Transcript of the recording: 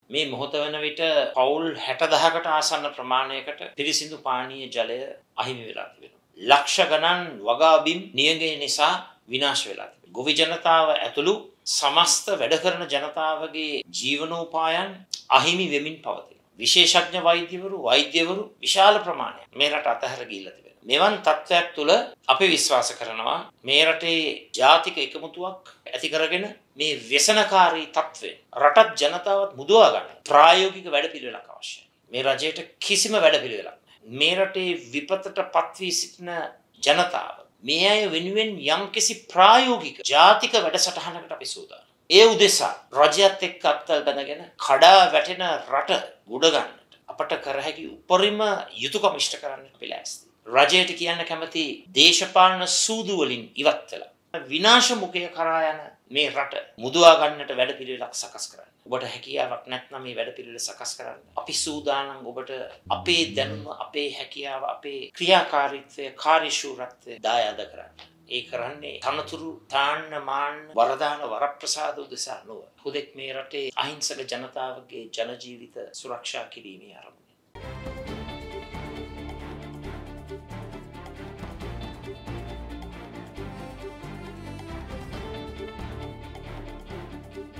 මේ මොහොත වන විට පවුල් 60,000කට ආසන්න ප්‍රමාණයකට පිරිසිදු පානීය ජලය අහිමි වෙලා තිබෙනවා. ලක්ෂ ගණන් වගාබිම් නියඟය නිසා විනාශ වෙලා තිබෙනවා. ගොවි ජනතාව ඇතුළු සමස්ත වැඩ කරන ජනතාවගේ ජීවනෝපායන් අහිමි වෙමින් පවතිනවා. විශේෂඥ වෛද්‍යවරු විශාල ප්‍රමාණයක් මේ රට අතහැර ගිහිල්ලා තිබෙනවා. මෙවන් තත්ත්වයක් තුළ අපි විශ්වාස කරනවා මේ රටේ ජාතික එකමුතුවක් ඇති කරගෙන මේ ව්‍යසනකාරී තත්ත්වය රටත් ජනතාවත් මුදවා ගන්න ප්‍රායෝගික වැඩපිළිවෙලක් අවශ්‍යයි. මේ රජයට කිසිම වැඩපිළිවෙලක් නැහැ. මේ රටේ විපතට පත්වී සිටින ජනතාව මේ අය වෙනුවෙන් යම්කිසි ප්‍රායෝගික ජාතික වැඩසටහනකට අපි සූදානම්. ඒ උදෙසා රජයත් එක්ක අත්වල බැඳගෙන කඩා වැටෙන රට ගොඩ ගන්නට අපට කර හැකි උපරිම යුතුයකම ඉෂ්ට කරන්න අපි ලෑස්ති. රජයට කියන්න කැමති දේශපාලන සූදු වලින් ඉවත් වෙලා විනාශ මුඛය කරා යන මේ රට මුදවා ගන්නට වැඩපිළිවෙලක් සකස් කරන්න. ඔබට හැකියාවක් නැත්නම් මේ වැඩපිළිවෙල සකස් කරන්න. අපි සූදානම් ඔබට අපේ දැනුම, අපේ හැකියාව, අපේ ක්‍රියාකාරීත්වය, කාර්යශූරත්වය දායාද කරන්න. ඒ කරන්නේ තනතුරු තාන්න මාන්න වරදාන වරප්‍රසාද උදෙසා නොව. හුදෙක් මේ රටේ අහිංසක ජනතාවගේ ජන ජීවිත සුරක්ෂා කිරීමේ අරමුණ.